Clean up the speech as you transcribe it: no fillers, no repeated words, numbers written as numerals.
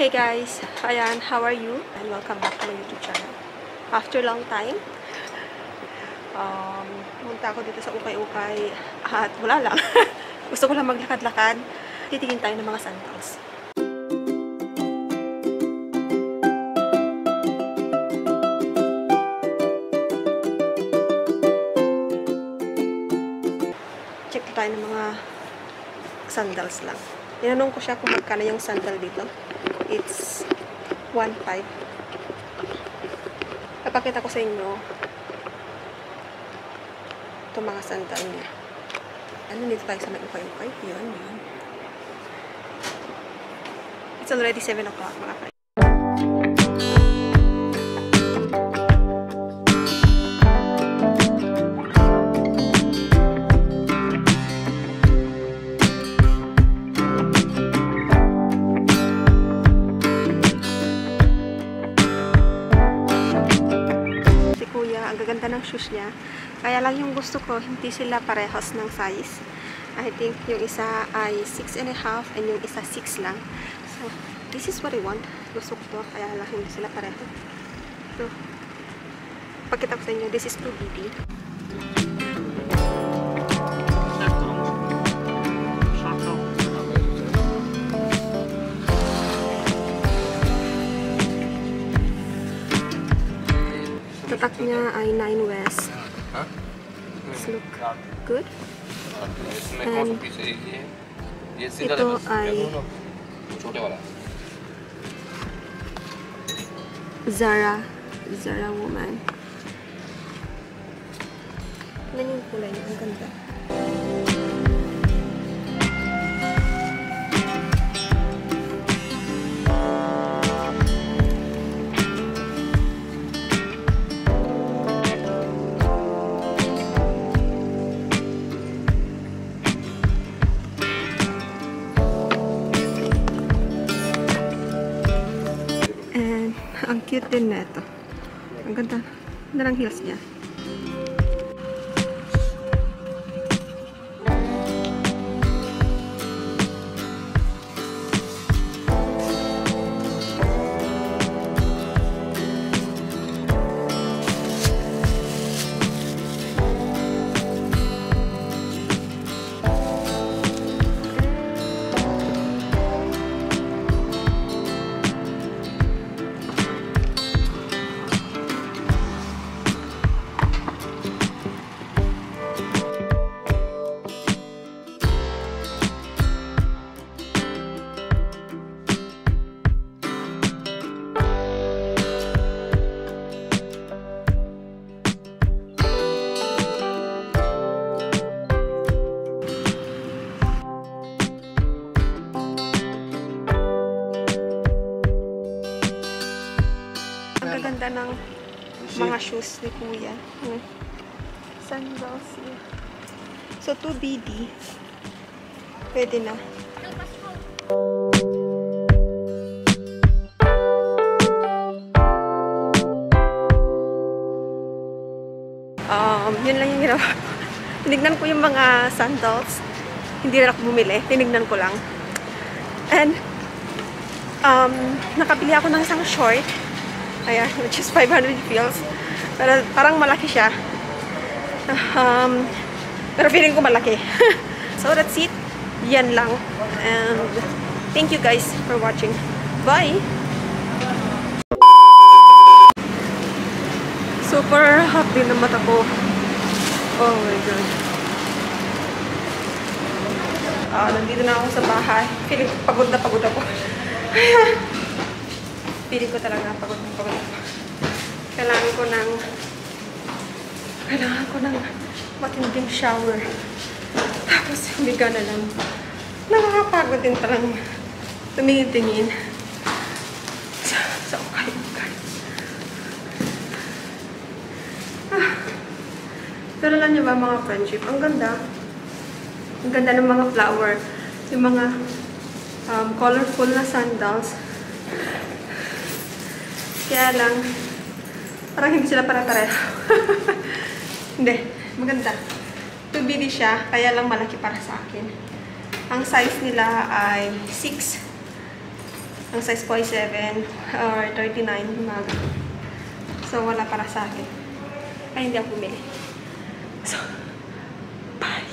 Hey guys, ayan, how are you? And welcome back to my YouTube channel. After long time, punta ako dito sa Ukay at wala lang. Gusto ko lang maglakad-lakad. Titingin tayo ng mga sandals. Check tayo ng mga sandals lang. Tinanong ko siya kung magkano yung sandal dito. It's 1.5. Papakita ko sa inyo itong mga sandal niya. Ano dito tayo sa may ukay-ukay? Yun. It's already 7 o'clock mga friends. Ang gaganda ng shoes niya. Kaya lang yung gusto ko, hindi sila parehas ng size. I think yung isa ay 6.5 and yung isa 6 lang. So, this is what I want. Gusto ko to, kaya lang hindi sila pareho. So, pagkita ko sa inyo, this is 2BD. Tatak niya ay 9 West. This look good. And ito ay Zara woman. Ano yung kulay niya? Ang ganda. Ang cute din na ito. Ang ganda ng heels niya. Ganda ng mga shoes ni Kuya. Sandals. So, 2BD. Pwede na. Yun lang yung ginawa ko. Tinignan ko yung mga sandals. Hindi rin ako bumili. Tinignan ko lang. And, nakabili ako ng isang short. Ayan, which is 500 feels. Pero parang malaki siya. Pero feeling ko malaki. So that's it. Yan lang. And thank you guys for watching. Bye! Super happy na mata ko. Oh my god. Nandito na ako sa bahay. Feeling ko pagod na pagod ako. Feeling ko talaga pagod na pagod ako. Kailangan ko ng matinding shower. Tapos humiga na lang. Nakakapagod din palang tumingin-tingin sa ukay. Pero alam niyo ba mga friendship, ang ganda. Ang ganda ng mga flower. Yung mga colorful na sandals. Kaya lang, parang hindi sila para-pareho. Hindi, maganda. 2BD siya, kaya lang malaki para sa akin. Ang size nila ay 6. Ang size ko ay 7 or 39 mag. So, wala para sa akin. Ay, hindi ako bumili. So, bye!